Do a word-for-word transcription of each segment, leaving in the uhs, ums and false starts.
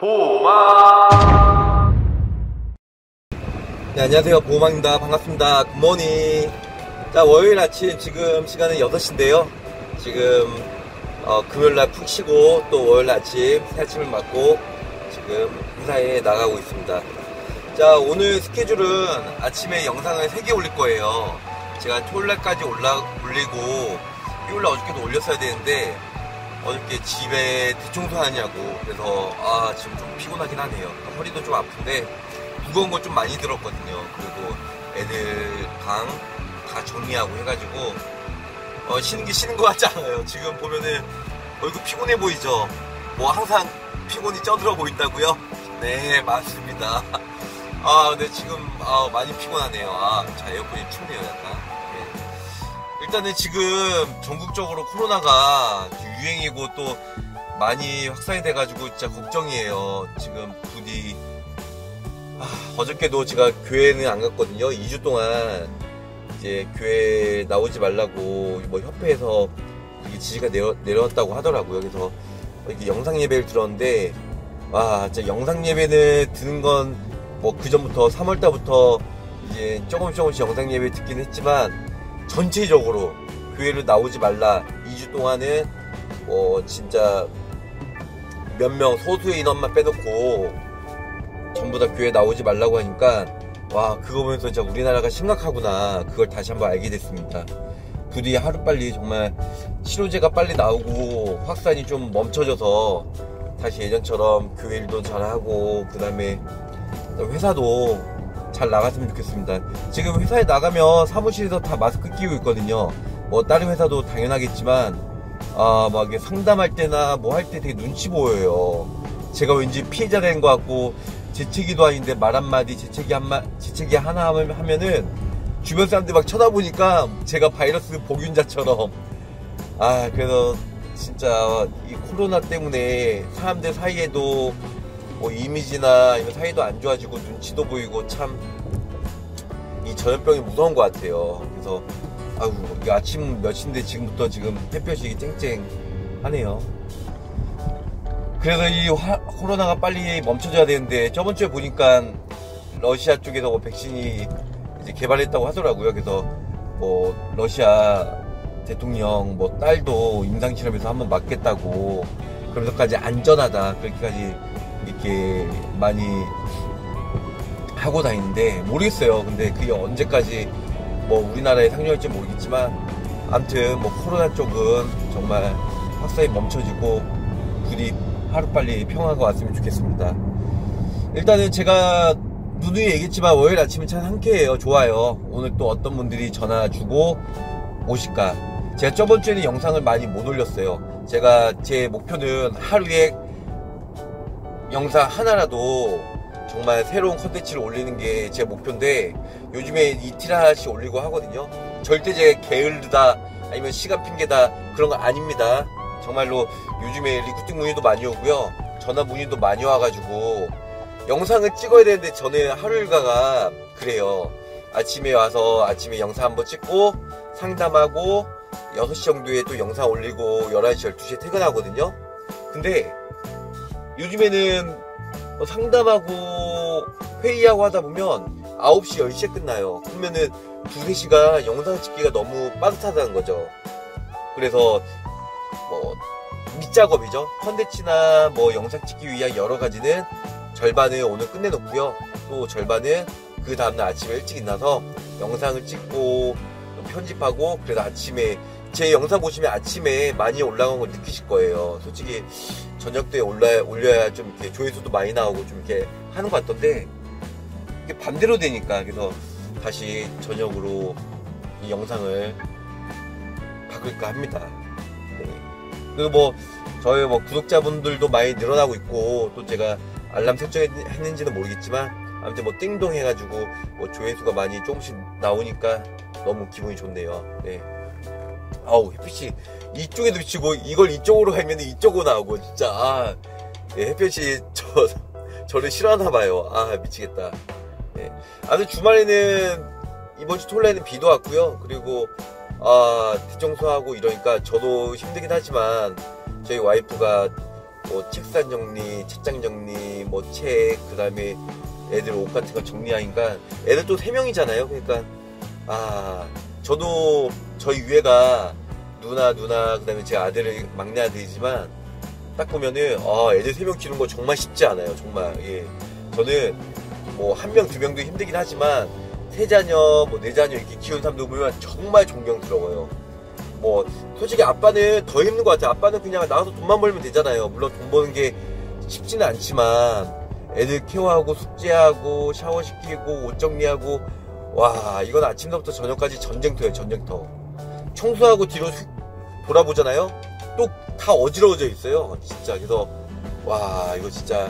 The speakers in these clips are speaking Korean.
보호망. 네, 안녕하세요. 보호망입니다. 반갑습니다. 굿모닝. 자, 월요일 아침 지금 시간은 여섯 시인데요 지금 어, 금요일날 푹 쉬고 또 월요일 아침 새 아침을 맞고 지금 회사에 나가고 있습니다. 자, 오늘 스케줄은 아침에 영상을 세 개 올릴 거예요. 제가 토요일날까지 올라 올리고 일요일날 어저께도 올렸어야 되는데 어저께 집에 대청소하냐고 그래서 아 지금 좀 피곤하긴 하네요. 허리도 좀 아픈데 무거운 거 좀 많이 들었거든요. 그리고 애들 방 다 정리하고 해가지고 어, 쉬는 게 쉬는 것 같지 않아요. 지금 보면은 얼굴 피곤해 보이죠? 뭐 항상 피곤이 쪄들어 보인다고요? 네, 맞습니다. 아 근데 지금 아, 많이 피곤하네요. 아, 자, 에어컨이 춥네요 약간. 네. 일단은 지금 전국적으로 코로나가 유행이고 또 많이 확산이 돼가지고 진짜 걱정이에요. 지금 부디 아, 어저께도 제가 교회는 안 갔거든요. 이 주 동안 이제 교회 나오지 말라고 뭐 협회에서 지시가 내려, 내려왔다고 하더라고요. 그래서 이렇게 영상 예배를 들었는데 와 진짜 영상 예배는 드는 건 뭐 그 전부터 삼월 달부터 이제 조금씩 조금씩 영상 예배 듣긴 했지만 전체적으로 교회를 나오지 말라. 이 주 동안은 뭐 진짜 몇 명 소수의 인원만 빼놓고 전부 다 교회 나오지 말라고 하니까 와 그거 보면서 진짜 우리나라가 심각하구나 그걸 다시 한번 알게 됐습니다. 부디 하루빨리 정말 치료제가 빨리 나오고 확산이 좀 멈춰져서 다시 예전처럼 교회 일도 잘하고 그 다음에 회사도 잘 나갔으면 좋겠습니다. 지금 회사에 나가면 사무실에서 다 마스크 끼고 있거든요. 뭐 다른 회사도 당연하겠지만 아 막 상담할 때나 뭐 할 때 되게 눈치 보여요. 제가 왠지 피해자 된 것 같고 재채기도 아닌데 말 한마디 재채기 한마 재채기 하나 하면은 주변 사람들 막 쳐다보니까 제가 바이러스 복균자처럼 아 그래서 진짜 이 코로나 때문에 사람들 사이에도 뭐 이미지나 이런 사이도 안 좋아지고 눈치도 보이고 참 이 전염병이 무서운 것 같아요. 그래서 아우 아침 몇 시인데 지금부터 지금 햇볕이 쨍쨍하네요. 그래서 이 화, 코로나가 빨리 멈춰져야 되는데 저번 주에 보니까 러시아 쪽에서 뭐 백신이 이제 개발했다고 하더라고요. 그래서 뭐 러시아 대통령 뭐 딸도 임상실험에서 한번 맞겠다고 그러면서까지 안전하다 그렇게까지 이렇게 많이 하고 다니는데 모르겠어요. 근데 그게 언제까지 뭐 우리나라에 상륙할지 모르겠지만 아무튼 뭐 코로나 쪽은 정말 확산이 멈춰지고 부디 하루빨리 평화가 왔으면 좋겠습니다. 일단은 제가 누누이 얘기했지만 월요일 아침은 참 상쾌해요. 좋아요. 오늘 또 어떤 분들이 전화 주고 오실까. 제가 저번 주에는 영상을 많이 못 올렸어요. 제가 제 목표는 하루에 영상 하나라도 정말 새로운 컨텐츠를 올리는 게 제 목표인데 요즘에 이틀 하나씩 올리고 하거든요. 절대 제가 게으르다 아니면 시간 핑계다 그런 거 아닙니다. 정말로 요즘에 리쿠팅 문의도 많이 오고요. 전화 문의도 많이 와가지고 영상을 찍어야 되는데 저는 하루 일과가 그래요. 아침에 와서 아침에 영상 한번 찍고 상담하고 여섯 시 정도에 또 영상 올리고 열한 시, 열두 시에 퇴근하거든요. 근데 요즘에는 상담하고 회의하고 하다 보면 아홉 시, 열 시에 끝나요. 그러면은 두세 시간 영상 찍기가 너무 빠듯하다는 거죠. 그래서 뭐 밑작업이죠. 컨텐츠나 뭐 영상 찍기 위한 여러 가지는 절반을 오늘 끝내놓고요. 또 절반은 그 다음날 아침에 일찍 일어나서 영상을 찍고 편집하고 그래서 아침에 제 영상 보시면 아침에 많이 올라간 걸 느끼실 거예요. 솔직히 저녁 때 올라, 올려야 좀 이렇게 조회수도 많이 나오고 좀 이렇게 하는 것 같던데 이게 반대로 되니까 그래서 다시 저녁으로 이 영상을 바꿀까 합니다. 네. 그리고 뭐 저희 뭐 구독자분들도 많이 늘어나고 있고 또 제가 알람 설정했는지는 모르겠지만 아무튼 뭐 띵동 해가지고 뭐 조회수가 많이 조금씩 나오니까 너무 기분이 좋네요. 네. 아우 햇빛이 이쪽에도 비치고 이걸 이쪽으로 하면 이쪽으로 나오고 진짜 아 네, 햇빛이 저 저를 싫어하나봐요. 아 미치겠다. 네. 아무튼 주말에는 이번 주 토요일에는 비도 왔고요. 그리고 아 뒷청소하고 이러니까 저도 힘들긴 하지만 저희 와이프가 뭐 책상 정리, 책장 정리, 뭐 책, 그 다음에 애들 옷 같은 거 정리하니까 애들 또 세 명이잖아요. 그러니까 아 저도 저희 위에가 누나 누나 그 다음에 제 아들이 막내 아들이지만 딱 보면은 아 애들 세 명 키우는 거 정말 쉽지 않아요. 정말. 예. 저는 뭐 한 명 두 명도 힘들긴 하지만 세 자녀 뭐 네 자녀 이렇게 키우는 사람들 보면 정말 존경스러워요. 뭐 솔직히 아빠는 더 힘든 것 같아요. 아빠는 그냥 나가서 돈만 벌면 되잖아요. 물론 돈 버는 게 쉽지는 않지만 애들 케어하고 숙제하고 샤워시키고 옷 정리하고 와 이건 아침부터 저녁까지 전쟁터예요. 전쟁터. 청소하고 뒤로 휙 돌아보잖아요. 또 다 어지러워져 있어요. 진짜. 그래서 와 이거 진짜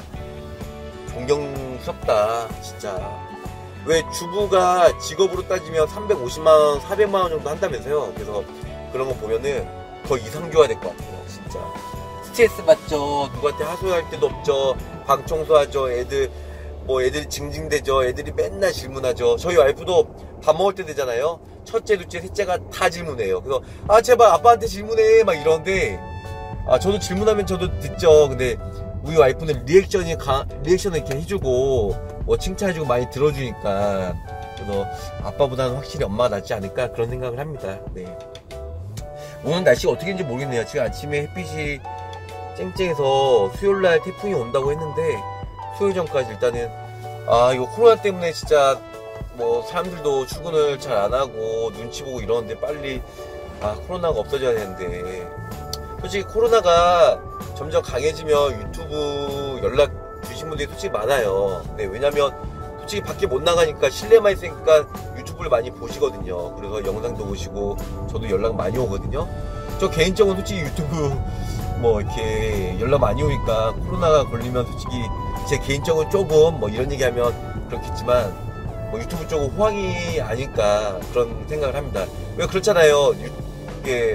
존경스럽다. 진짜. 왜 주부가 직업으로 따지면 삼백오십만 원, 사백만 원 정도 한다면서요. 그래서 그런 거 보면은 더 이상 줘야 될 것 같아요. 진짜. 스트레스 받죠. 누구한테 하소연할 데도 없죠. 방 청소하죠. 애들 뭐 애들이 징징대죠. 애들이 맨날 질문하죠. 저희 와이프도 밥 먹을 때 되잖아요. 첫째, 둘째, 셋째가 다 질문해요. 그래서 아 제발 아빠한테 질문해 막 이러는데 아 저도 질문하면 저도 듣죠. 근데 우리 와이프는 리액션이 가, 리액션을 이렇게 해주고 뭐 칭찬해주고 많이 들어주니까 그래서 아빠보다는 확실히 엄마가 낫지 않을까 그런 생각을 합니다. 네. 오늘 날씨가 어떻게인지 모르겠네요. 지금 아침에 햇빛이 쨍쨍해서 수요일날 태풍이 온다고 했는데 수요일 전까지 일단은 아 이거 코로나 때문에 진짜 뭐 사람들도 출근을 잘 안하고 눈치 보고 이러는데 빨리 아 코로나가 없어져야 되는데 솔직히 코로나가 점점 강해지면 유튜브 연락 주신 분들이 솔직히 많아요. 네, 왜냐면 솔직히 밖에 못 나가니까 실내만 있으니까 유튜브를 많이 보시거든요. 그래서 영상도 보시고 저도 연락 많이 오거든요. 저 개인적으로 솔직히 유튜브 뭐 이렇게 연락 많이 오니까 코로나가 걸리면 솔직히 제 개인적으로 조금 뭐 이런 얘기하면 그렇겠지만 뭐 유튜브 쪽은 호황이 아닐까 그런 생각을 합니다. 왜 그렇잖아요. 이게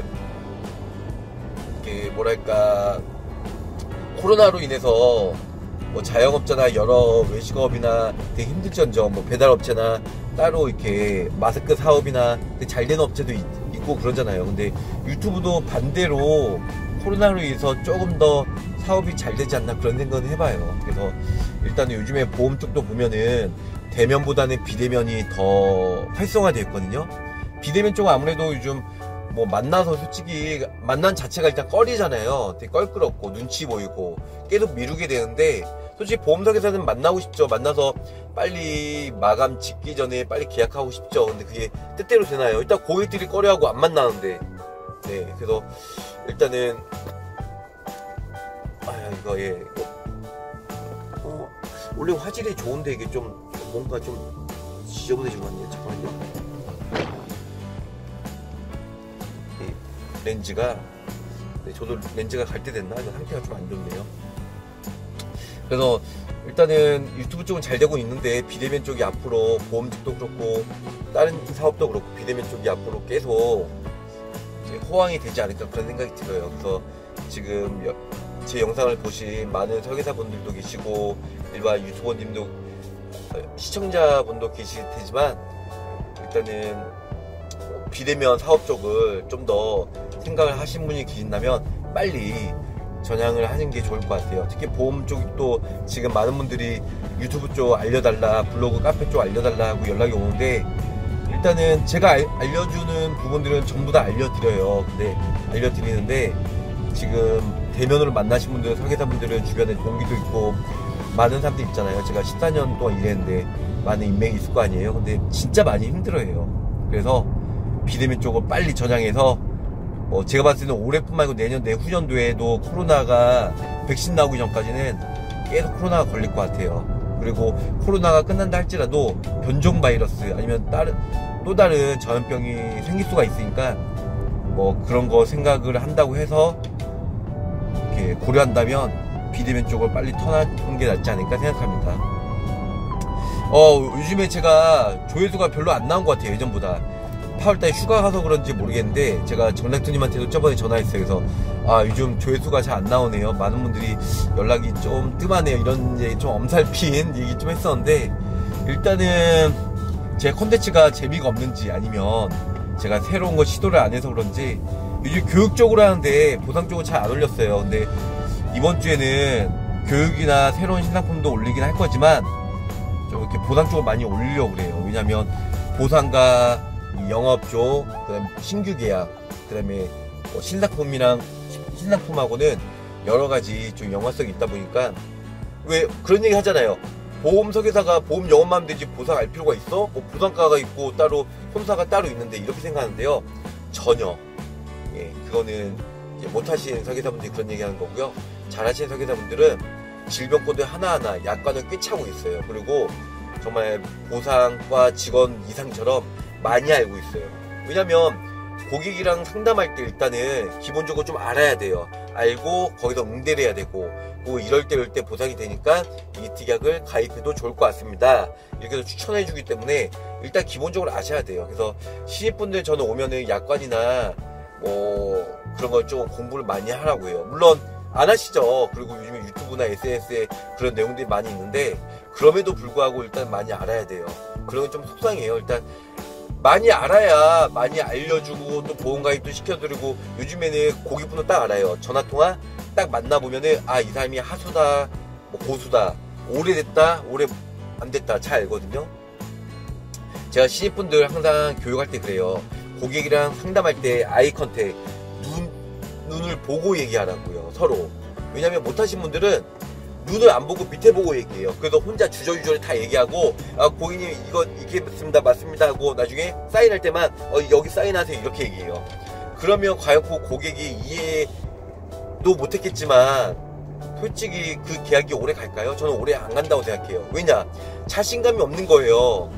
이게 뭐랄까 코로나로 인해서 뭐 자영업자나 여러 외식업이나 되게 힘들전죠. 뭐 배달업체나 따로 이렇게 마스크 사업이나 잘 되는 업체도 있, 있고 그러잖아요. 근데 유튜브도 반대로 코로나로 인해서 조금 더 사업이 잘 되지 않나 그런 생각을 해봐요. 그래서 일단 요즘에 보험 쪽도 보면은 대면보다는 비대면이 더 활성화되어 있거든요. 비대면 쪽은 아무래도 요즘 뭐 만나서 솔직히 만난 자체가 일단 꺼리잖아요. 되게 껄끄럽고 눈치 보이고 계속 미루게 되는데 솔직히 보험사에서는 만나고 싶죠. 만나서 빨리 마감 짓기 전에 빨리 계약하고 싶죠. 근데 그게 뜻대로 되나요? 일단 고객들이 꺼려하고 안 만나는데 네 그래서 일단은 아 이거 예 어, 원래 화질이 좋은데 이게 좀 뭔가 좀 지저분해진 것 같네요. 잠깐만요. 렌즈가 네, 저도 렌즈가 갈 때 됐나? 이거 상태가 좀 안 좋네요. 그래서 일단은 유튜브 쪽은 잘 되고 있는데 비대면 쪽이 앞으로 보험 쪽도 그렇고 다른 사업도 그렇고 비대면 쪽이 앞으로 계속 이제 호황이 되지 않을까 그런 생각이 들어요. 그래서 지금 여, 제 영상을 보신 많은 설계사분들도 계시고 일반 유튜버님도 시청자분도 계실 테지만 일단은 비대면 사업 쪽을 좀 더 생각을 하신 분이 계신다면 빨리 전향을 하는 게 좋을 것 같아요. 특히 보험 쪽도 지금 많은 분들이 유튜브 쪽 알려달라, 블로그, 카페 쪽 알려달라 하고 연락이 오는데 일단은 제가 알, 알려주는 부분들은 전부 다 알려드려요. 근데 알려드리는데 지금 대면으로 만나신 분들, 설계사분들은 주변에 동기도 있고 많은 사람들 있잖아요. 제가 십사 년 동안 일했는데 많은 인맥이 있을 거 아니에요. 근데 진짜 많이 힘들어해요. 그래서 비대면 쪽을 빨리 전향해서 뭐 제가 봤을 때는 올해뿐만 아니고 내년 내후년도에도 코로나가 백신 나오기 전까지는 계속 코로나가 걸릴 것 같아요. 그리고 코로나가 끝난다 할지라도 변종 바이러스 아니면 다른 또 다른 전염병이 생길 수가 있으니까 뭐 그런 거 생각을 한다고 해서 이렇게 고려한다면 비대면 쪽을 빨리 턴하는 게 낫지 않을까 생각합니다. 어 요즘에 제가 조회수가 별로 안 나온 것 같아요. 예전보다. 팔월달에 휴가 가서 그런지 모르겠는데 제가 정락두님한테도 저번에 전화했어요. 그래서 아 요즘 조회수가 잘 안 나오네요. 많은 분들이 연락이 좀 뜸하네요. 이런 이제 좀 엄살핀 얘기 좀 했었는데 일단은 제 콘텐츠가 재미가 없는지 아니면 제가 새로운 거 시도를 안 해서 그런지 요즘 교육적으로 하는데 보상 쪽은 잘 안 올렸어요. 근데 이번 주에는 교육이나 새로운 신상품도 올리긴 할 거지만 좀 이렇게 보상 쪽을 많이 올리려고 그래요. 왜냐면 보상과 영업조, 그 다음에 신규 계약, 그 다음에 뭐 신상품이랑 신상품하고는 여러 가지 좀 연관성이 있다 보니까 왜 그런 얘기 하잖아요. 보험 설계사가 보험 영업만 하면 되지 보상 알 필요가 있어? 뭐 보상가가 있고 따로 손사가 따로 있는데 이렇게 생각하는데요. 전혀. 예, 그거는 이제 못하시는 설계사분들이 그런 얘기하는 거고요. 잘하시는 설계사분들은 질병 코드 하나하나 약관을 꿰차고 있어요. 그리고 정말 보상과 직원 이상처럼 많이 알고 있어요. 왜냐면 고객이랑 상담할 때 일단은 기본적으로 좀 알아야 돼요. 알고 거기서 응대를 해야 되고, 그리고 이럴 때 이럴 때 보상이 되니까 이 특약을 가입해도 좋을 것 같습니다. 이렇게 해서 추천해 주기 때문에 일단 기본적으로 아셔야 돼요. 그래서 신입분들 저는 오면은 약관이나 뭐 그런 걸 좀 공부를 많이 하라고 해요. 물론 안 하시죠. 그리고 요즘에 유튜브나 에스엔에스에 그런 내용들이 많이 있는데 그럼에도 불구하고 일단 많이 알아야 돼요. 그런 건 좀 속상해요. 일단 많이 알아야 많이 알려주고 또 보험가입도 시켜드리고, 요즘에는 고객분도 딱 알아요. 전화통화 딱 만나보면은 아, 이 사람이 하수다, 뭐 고수다, 오래됐다, 오래 안 됐다 잘 알거든요. 제가 신입분들 항상 교육할 때 그래요. 고객이랑 상담할 때 아이 컨택, 눈, 눈을 보고 얘기하라고요. 서로. 왜냐면 못하신 분들은 눈을 안 보고 밑에 보고 얘기해요. 그래서 혼자 주저주저 다 얘기하고, 아, 고객님 이거 이게 맞습니다 맞습니다 하고 나중에 사인할 때만 어, 여기 사인하세요 이렇게 얘기해요. 그러면 과연 그 고객이 이해도 못했겠지만 솔직히 그 계약이 오래 갈까요? 저는 오래 안 간다고 생각해요. 왜냐? 자신감이 없는 거예요.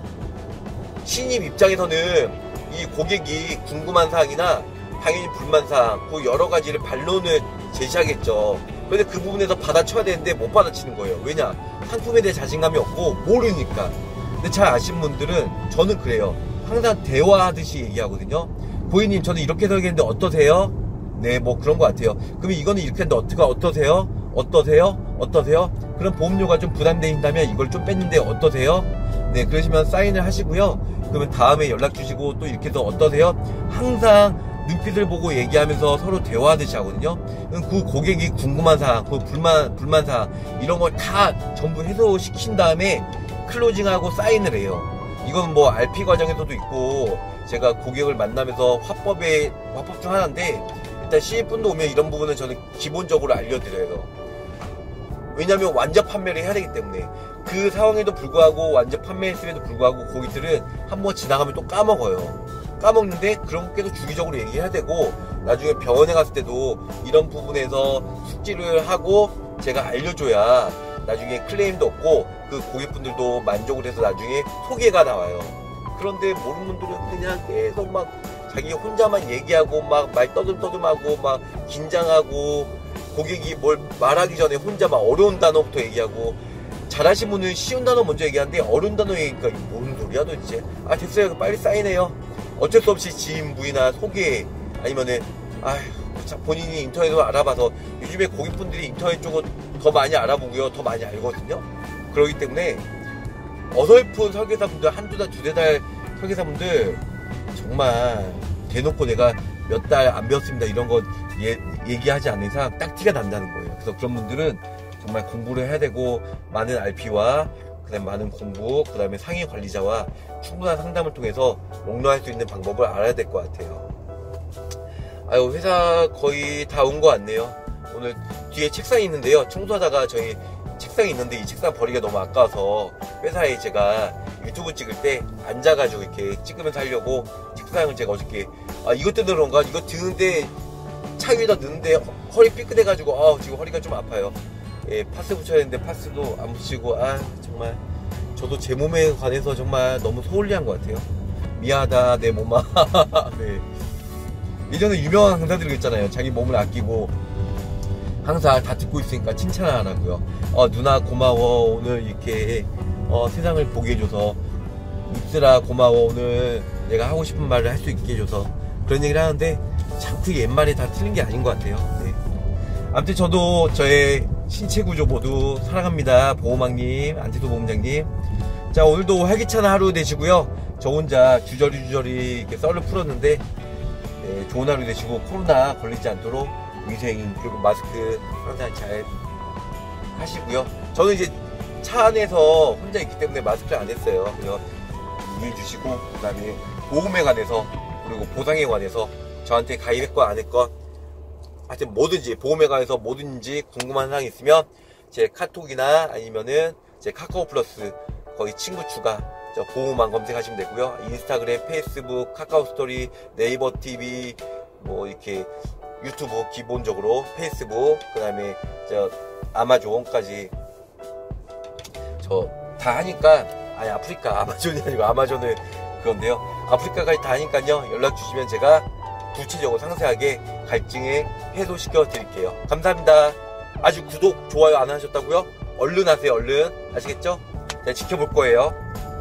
신입 입장에서는 이 고객이 궁금한 사항이나 당연히 불만사항, 그 여러 가지를 반론을 제시하겠죠. 근데 그 부분에서 받아쳐야 되는데 못 받아치는 거예요. 왜냐? 상품에 대해 자신감이 없고 모르니까. 근데 잘 아시는 분들은 저는 그래요. 항상 대화하듯이 얘기하거든요. 고객님 저는 이렇게 설계했는데 어떠세요? 네, 뭐 그런 것 같아요. 그러면 이거는 이렇게 했는데 어떻게 어떠세요? 어떠세요? 어떠세요? 그럼 보험료가 좀 부담되신다면 이걸 좀 뺐는데 어떠세요? 네, 그러시면 사인을 하시고요. 그러면 다음에 연락 주시고 또 이렇게 해서 어떠세요? 항상 눈빛을 보고 얘기하면서 서로 대화하듯이 하거든요. 그 고객이 궁금한 사항, 그 불만, 불만 사항, 이런 걸 다 전부 해소시킨 다음에 클로징하고 사인을 해요. 이건 뭐 알피 과정에서도 있고, 제가 고객을 만나면서 화법의, 화법 중 하나인데, 일단 신입분도 오면 이런 부분은 저는 기본적으로 알려드려요. 왜냐면 완전 판매를 해야 되기 때문에. 그 상황에도 불구하고 완전 판매했음에도 불구하고 고객들은 한번 지나가면 또 까먹어요. 까먹는데 그런 것께도 주기적으로 얘기해야 되고, 나중에 병원에 갔을 때도 이런 부분에서 숙지를 하고 제가 알려줘야 나중에 클레임도 없고 그 고객분들도 만족을 해서 나중에 소개가 나와요. 그런데 모르는 분들은 그냥 계속 막 자기 혼자만 얘기하고 막 말 떠듬떠듬하고 막 긴장하고, 고객이 뭘 말하기 전에 혼자 막 어려운 단어부터 얘기하고, 잘하신 분은 쉬운 단어 먼저 얘기하는데 어려운 단어 얘기니까 이게 뭔 소리야 도대체. 아 됐어요, 빨리 사인해요. 어쩔 수 없이 지인 부위나 소개, 아니면은 아휴 본인이 인터넷으로 알아봐서, 요즘에 고객분들이 인터넷 쪽은 더 많이 알아보고요, 더 많이 알거든요. 그렇기 때문에 어설픈 설계사분들, 한두 달, 두세 달 설계사분들 정말 대놓고 내가 몇 달 안 배웠습니다 이런 거 예, 얘기하지 않는 이상 딱 티가 난다는 거예요. 그래서 그런 분들은 정말 공부를 해야 되고, 많은 알피와 그 다음에 많은 공부, 그 다음에 상위 관리자와 충분한 상담을 통해서 롱런할 수 있는 방법을 알아야 될 것 같아요. 아유, 회사 거의 다 온 것 같네요. 오늘 뒤에 책상이 있는데요, 청소하다가 저희 책상이 있는데 이 책상 버리기가 너무 아까워서 회사에 제가 유튜브 찍을 때 앉아가지고 이렇게 찍으면서 하려고 책상을 제가 어저께, 아 이것 때문에 그런가? 이거 드는데 차 위에다 넣는데 허리 삐끗해가지고 아 지금 허리가 좀 아파요. 예, 파스 붙여야 되는데 파스도 안 붙이고, 아 정말 저도 제 몸에 관해서 정말 너무 소홀리한 것 같아요. 미안하다 내 몸아. 네. 예전에 유명한 강사들이 있잖아요. 자기 몸을 아끼고 항상 다 듣고 있으니까 칭찬하라고요. 어 누나 고마워, 오늘 이렇게 어, 세상을 보게 해줘서. 입술아 고마워, 오늘 내가 하고 싶은 말을 할 수 있게 해줘서. 그런 얘기를 하는데 참 그 옛말이 다 틀린 게 아닌 것 같아요. 네. 아무튼 저도 저의 신체 구조 모두 사랑합니다. 보호막님, 안티도 보험장님. 자, 오늘도 활기찬 하루 되시고요. 저 혼자 주저리 주저리 이렇게 썰을 풀었는데, 네, 좋은 하루 되시고 코로나 걸리지 않도록 위생 그리고 마스크 항상 잘 하시고요. 저는 이제 차 안에서 혼자 있기 때문에 마스크를 안 했어요. 그래서 이해해 주시고, 그 다음에 보험에 관해서 그리고 보상에 관해서 저한테 가입했건 안 했건 하여튼 뭐든지 보험에 관해서 뭐든지 궁금한 사항이 있으면 제 카톡이나 아니면은 제 카카오 플러스 거기 친구 추가 저 보험만 검색하시면 되고요. 인스타그램, 페이스북, 카카오 스토리, 네이버 티비 뭐 이렇게 유튜브 기본적으로 페이스북 그 다음에 저 아마존까지 저 다 하니까 아니 아프리카 아마존이 아니고 아마존은 그건데요. 아프리카까지 다 하니까요. 연락 주시면 제가 구체적으로 상세하게 갈증에 해소시켜 드릴게요. 감사합니다. 아직 구독, 좋아요 안 하셨다고요? 얼른 하세요. 얼른. 아시겠죠? 제가 지켜볼 거예요.